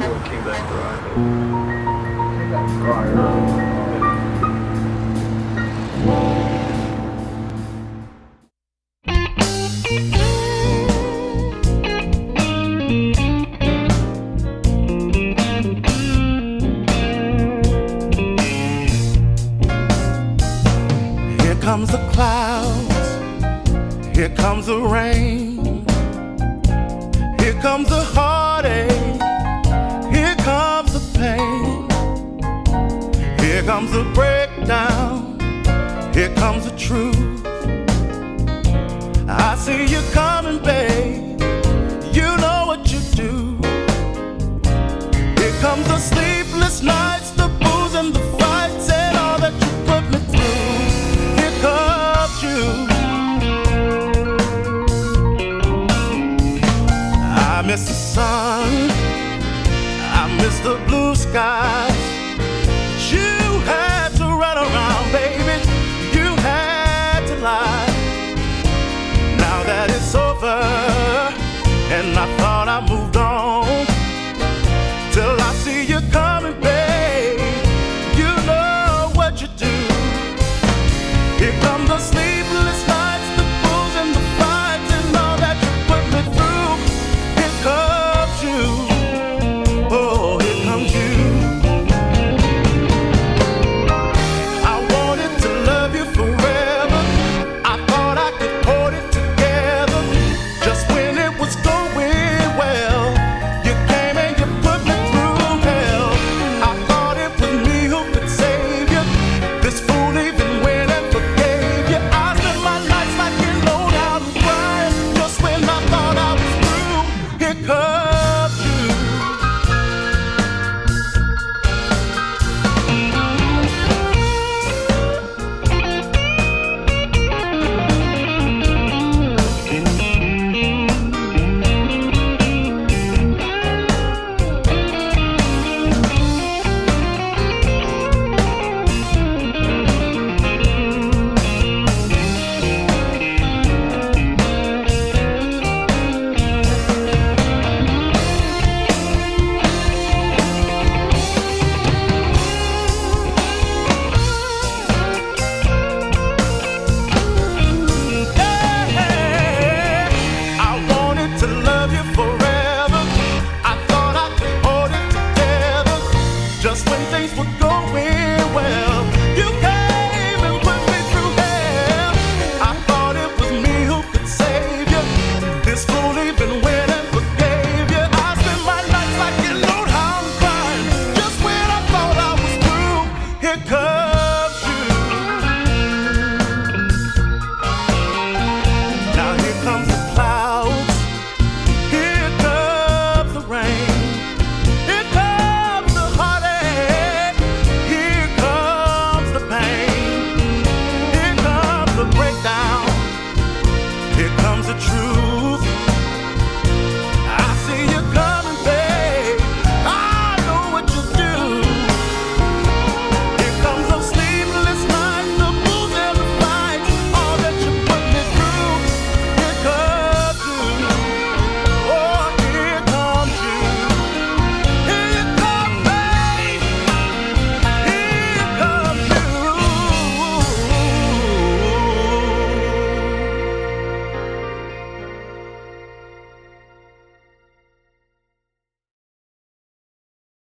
it came back dry. Came back dry early. Here comes the clouds, here comes the rain, here comes the heartache, here comes the pain, here comes the breakdown, here comes the truth. I see you coming, babe, you know what you do. Here comes the sleepless nights, the booze and the fights and all that you put me through. Here comes you. I miss the sun, I miss the blue skies. You had to run around, baby, you had to lie. Now that it's over, and I thought I moved on, till I see you coming, babe, you know what you do. Here come the sleepless nights, the booze and the fights and all that you put me through. Here comes you, oh, here comes you. I wanted to love you forever, I thought I could hold it together. Just when it was going well, you came and you put me through hell. I thought it was me who could save you, this fool even went and forgave you. I spent my nights like you know down and crying, just when I thought I was through. Here comes